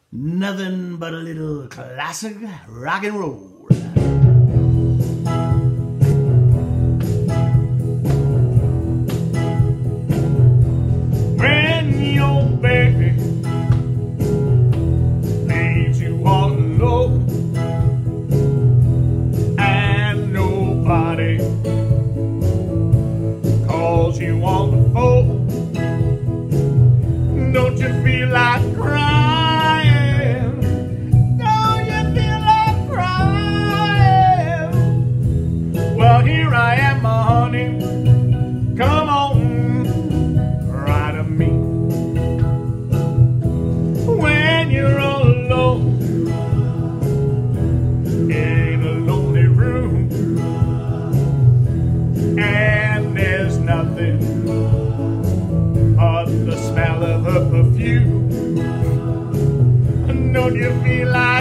Nothing but a little classic rock and roll. When your baby leaves you all alone and nobody calls you on the phone, don't you feel like crying? Don't you feel like crying? Well, here I am, my honey. Come on, cry to me. When you're all alone in a lonely room and there's nothing but the smell of her perfume, don't you feel like